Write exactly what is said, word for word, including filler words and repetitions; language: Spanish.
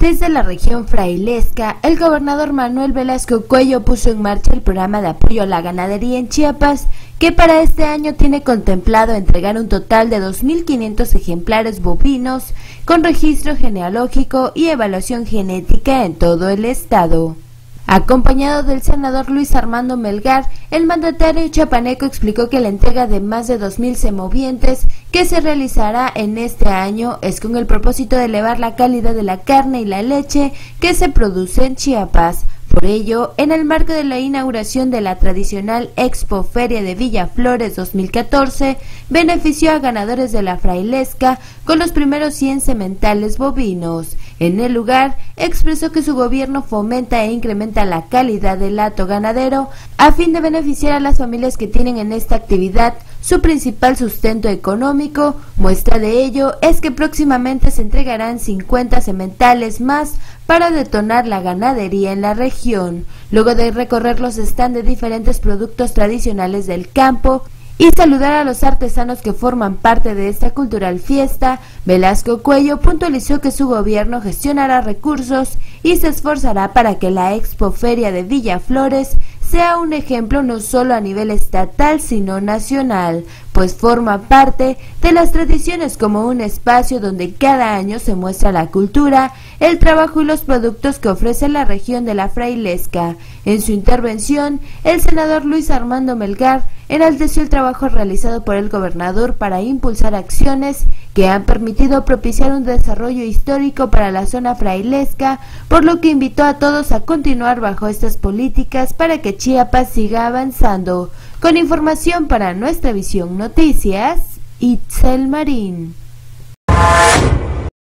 Desde la región frailesca, el gobernador Manuel Velasco Cuello puso en marcha el programa de apoyo a la ganadería en Chiapas, que para este año tiene contemplado entregar un total de dos mil quinientos ejemplares bovinos con registro genealógico y evaluación genética en todo el estado. Acompañado del senador Luis Armando Melgar, el mandatario chiapaneco explicó que la entrega de más de dos mil semovientes que se realizará en este año es con el propósito de elevar la calidad de la carne y la leche que se produce en Chiapas. Por ello, en el marco de la inauguración de la tradicional Expo Feria de Villaflores dos mil catorce, benefició a ganadores de la frailesca con los primeros cien sementales bovinos. En el lugar, expresó que su gobierno fomenta e incrementa la calidad del hato ganadero a fin de beneficiar a las familias que tienen en esta actividad su principal sustento económico. Muestra de ello es que próximamente se entregarán cincuenta sementales más para detonar la ganadería en la región. Luego de recorrer los stands de diferentes productos tradicionales del campo y saludar a los artesanos que forman parte de esta cultural fiesta, Velasco Cuello puntualizó que su gobierno gestionará recursos y se esforzará para que la Expo Feria de Villaflores sea un ejemplo no solo a nivel estatal sino nacional, pues forma parte de las tradiciones como un espacio donde cada año se muestra la cultura, el trabajo y los productos que ofrece la región de la frailesca. En su intervención, el senador Luis Armando Melgar enalteció el trabajo realizado por el gobernador para impulsar acciones que han permitido propiciar un desarrollo histórico para la zona frailesca, por lo que invitó a todos a continuar bajo estas políticas para que Chiapas siga avanzando. Con información para Nuestra Visión Noticias, Itzel Marín.